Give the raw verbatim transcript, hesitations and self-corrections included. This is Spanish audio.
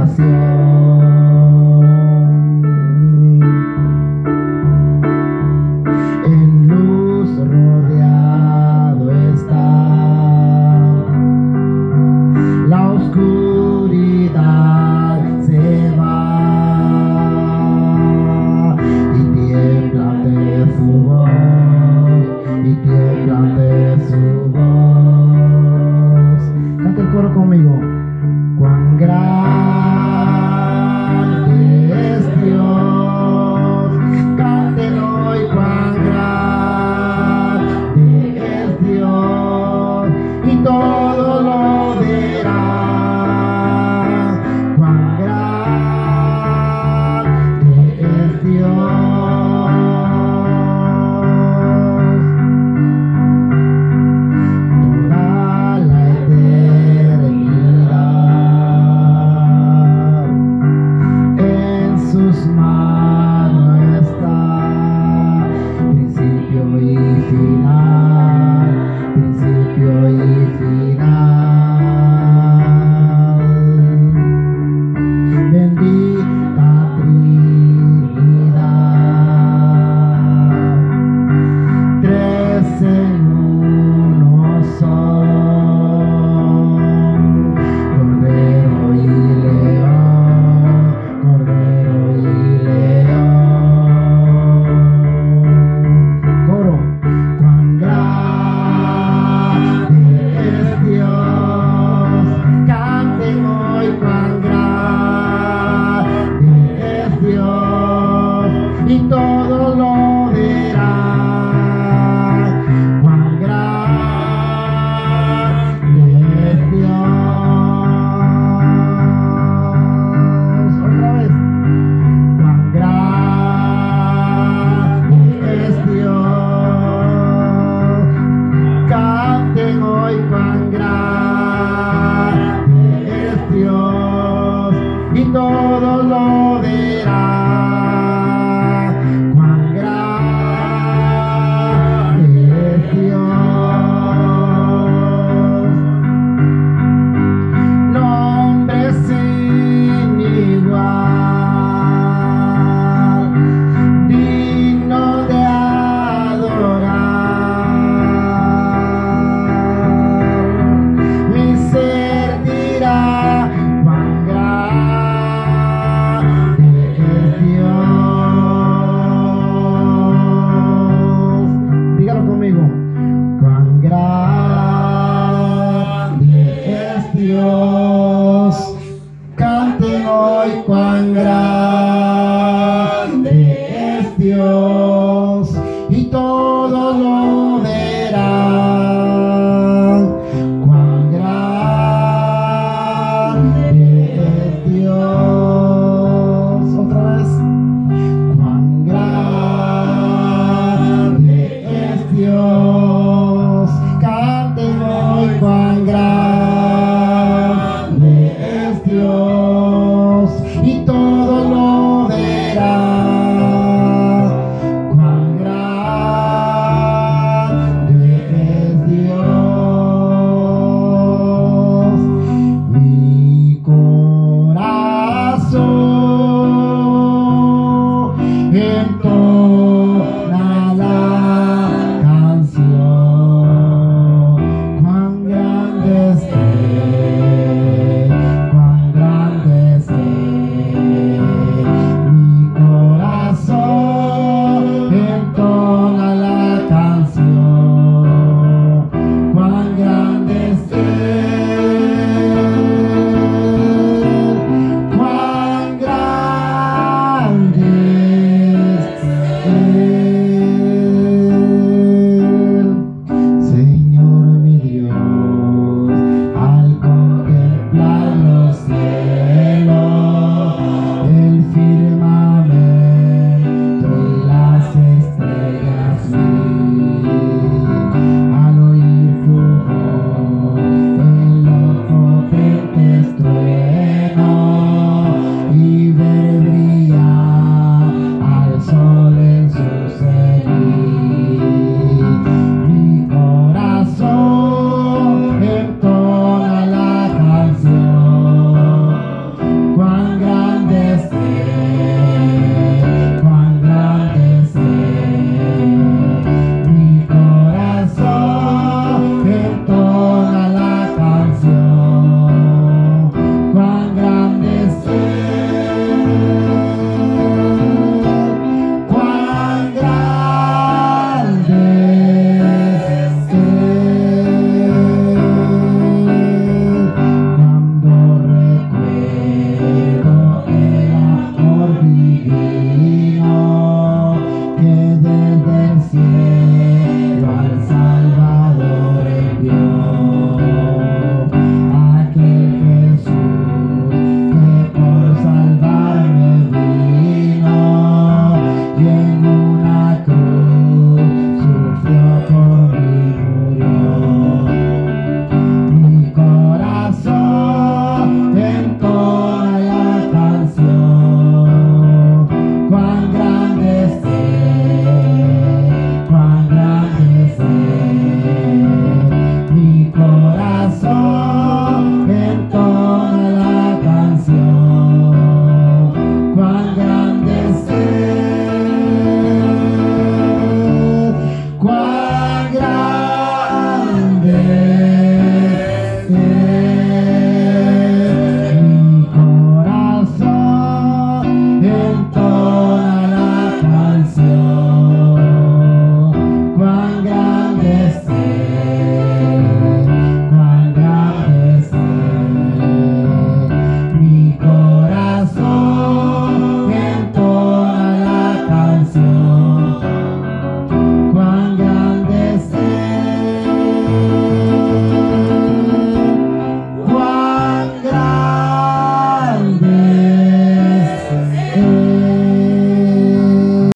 En luz rodeado está, la oscuridad se va y tiembla ante su voz, y tiembla ante su voz. Canta el coro conmigo. Cuán grande es Dios, canten hoy cuán grande es Dios, y todo lo verán. Cuán grande es Dios. Toda la eternidad en sus manos está, principio y final, principio y final. Bendita Trinidad, tres en uno son, Cordero y León, Cordero y León. Coro. Cuán grande es Dios, canten hoy cuán grande es Dios, y todo lo verán. Cuán grande es Dios. Otra vez. Cuán grande es Dios, canten hoy cuán grande es Dios, y todo